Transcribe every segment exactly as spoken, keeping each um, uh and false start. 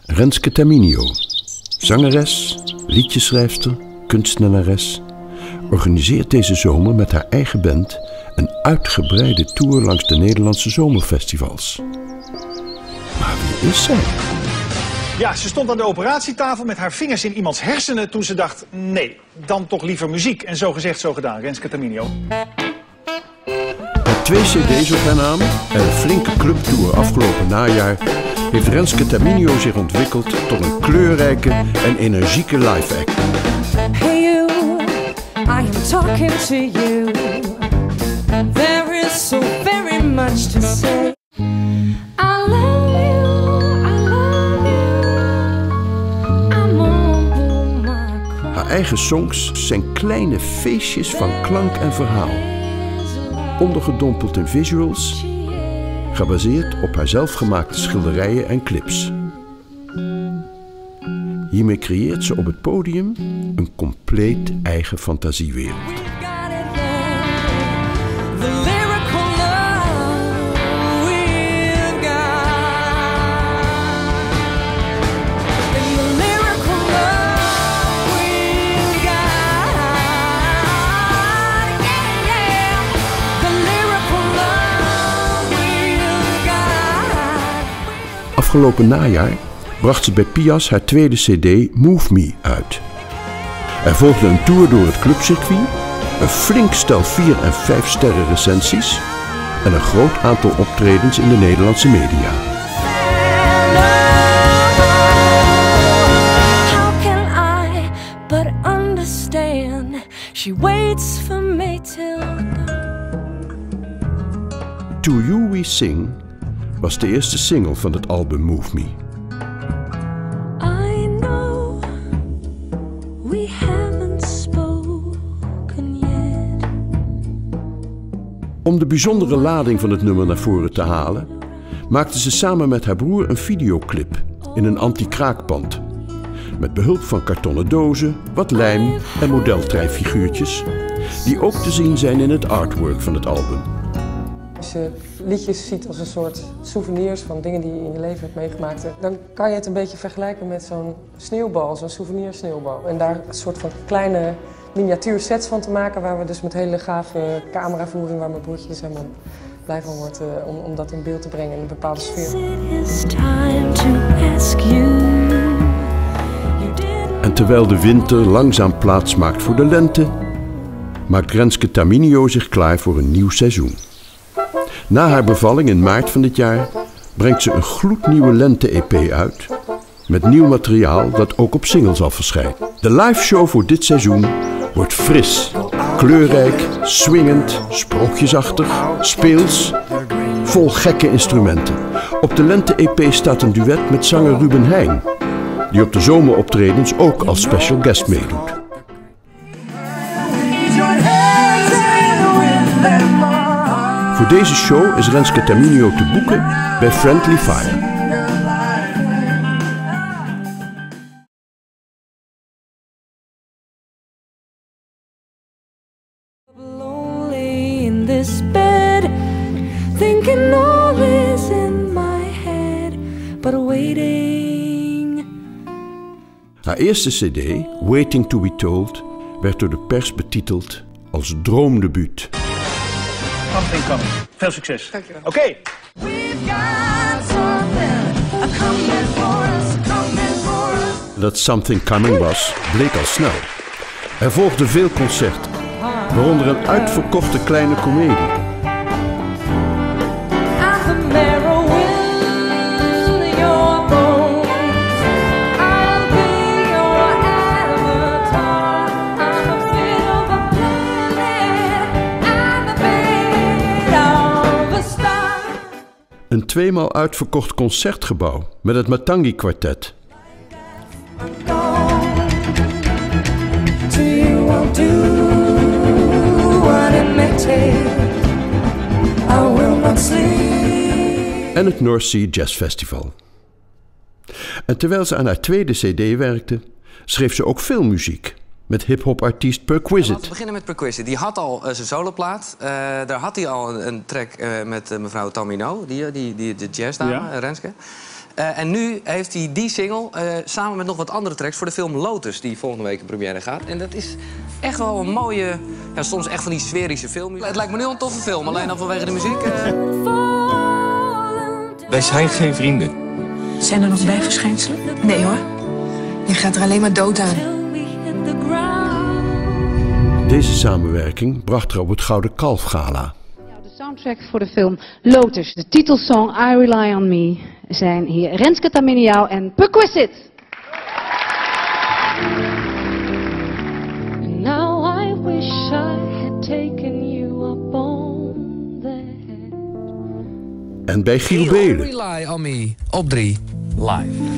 Renske Terminio, zangeres, liedjeschrijfster, kunstenares, organiseert deze zomer met haar eigen band een uitgebreide tour langs de Nederlandse zomerfestivals. Maar wie is zij? Ja, ze stond aan de operatietafel met haar vingers in iemands hersenen toen ze dacht, nee, dan toch liever muziek. En zo gezegd, zo gedaan, Renske Terminio. Met twee cd's op haar naam en een flinke clubtour afgelopen najaar heeft Renske Terminio zich ontwikkeld tot een kleurrijke en energieke live act. Hey you, I am talking to you. There is so very much to say. I love you, I love you. I'm on my cry. Haar eigen songs zijn kleine feestjes van klank en verhaal. Ondergedompeld in visuals, gebaseerd op haar zelfgemaakte schilderijen en clips. Hiermee creëert ze op het podium een compleet eigen fantasiewereld. Afgelopen najaar bracht ze bij Pias haar tweede cd Move Me uit. Er volgde een tour door het clubcircuit, een flink stel vier- en vijf sterren recensies en een groot aantal optredens in de Nederlandse media. How can I but understand? She waits for me till To You We Sing was de eerste single van het album Move Me. I know we haven't spoken yet. Om de bijzondere lading van het nummer naar voren te halen, maakte ze samen met haar broer een videoclip in een anti-kraakpand. Met behulp van kartonnen dozen, wat lijm en modeltreinfiguurtjes, die ook te zien zijn in het artwork van het album. Als je liedjes ziet als een soort souvenirs van dingen die je in je leven hebt meegemaakt, dan kan je het een beetje vergelijken met zo'n sneeuwbal, zo'n souvenir sneeuwbal. En daar een soort van kleine miniatuur sets van te maken, waar we dus met hele gave cameravoering, waar mijn broertje dus helemaal blij van wordt, uh, om, om dat in beeld te brengen in een bepaalde sfeer. En terwijl de winter langzaam plaats maakt voor de lente, maakt Renske Terminio zich klaar voor een nieuw seizoen. Na haar bevalling in maart van dit jaar brengt ze een gloednieuwe lente-E P uit met nieuw materiaal dat ook op single zal verschijnen. De live show voor dit seizoen wordt fris, kleurrijk, swingend, sprookjesachtig, speels, vol gekke instrumenten. Op de lente-E P staat een duet met zanger Ruben Heijn, die op de zomeroptredens ook als special guest meedoet. Voor deze show is Renske Terminio te boeken bij Friendly Fire. Lonely in this bed, thinking all is in my head, but waiting. Haar eerste cd, Waiting to be Told, werd door de pers betiteld als droomdebuut. Something coming. Veel succes. Dankjewel. Oké. Okay. Dat Something Coming was, bleek al snel. Er volgden veel concerten, waaronder een uitverkochte kleine komedie. Een tweemaal uitverkocht concertgebouw met het Matangi Quartet. En het North Sea Jazz Festival. En terwijl ze aan haar tweede cd werkte, schreef ze ook filmmuziek. Met hip-hop-artiest Perquisite. Laten we beginnen met Perquisite. Die had al uh, zijn soloplaat. Uh, daar had hij al een, een track uh, met uh, mevrouw Tamino, die, die, die, de jazzdame, Ja. uh, Renske. Uh, en nu heeft hij die single uh, samen met nog wat andere tracks voor de film Lotus, die volgende week in première gaat. En dat is echt wel een mooie, ja, soms echt van die sferische film. Het lijkt me nu al een toffe film, alleen al vanwege de muziek. Uh... Wij zijn geen vrienden. Zijn er nog bijverschijnselen? Nee hoor. Je gaat er alleen maar dood aan. Deze samenwerking bracht er op het Gouden Kalf Gala. De soundtrack voor de film Lotus, de titelsong I Rely On Me, zijn hier Renske Taminiau en Perquisite. Now I wish I had taken you up on that. En bij Giel Belen. Rely On Me op drie live.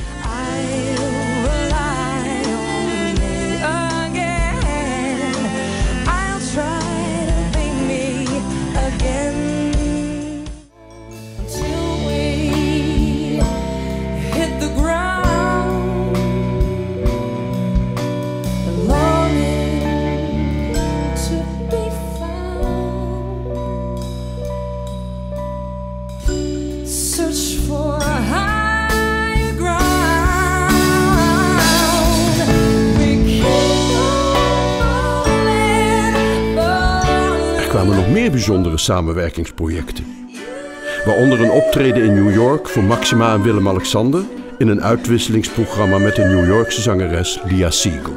Er kwamen nog meer bijzondere samenwerkingsprojecten. Waaronder een optreden in New York voor Maxima en Willem-Alexander in een uitwisselingsprogramma met de New Yorkse zangeres Lia Siegel.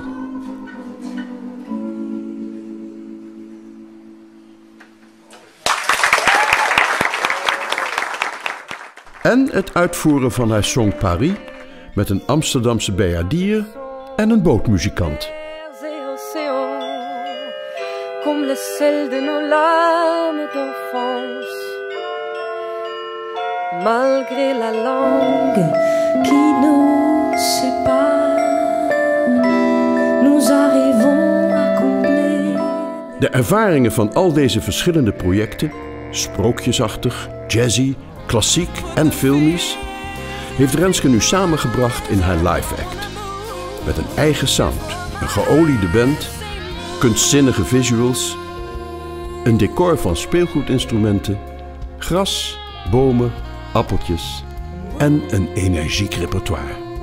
En het uitvoeren van haar song Paris met een Amsterdamse bejaardier en een bootmuzikant. Comme le sel de nos larmes d'enfance, malgré la langue qui nous sépare, nous arrivons à combler. De ervaringen van al deze verschillende projecten, sprookjesachtig, jazzy, klassiek en filmisch, heeft Renske nu samengebracht in haar live act. Met een eigen sound, een geoliede band, kunstzinnige visuals, een decor van speelgoedinstrumenten, gras, bomen, appeltjes en een energiek repertoire.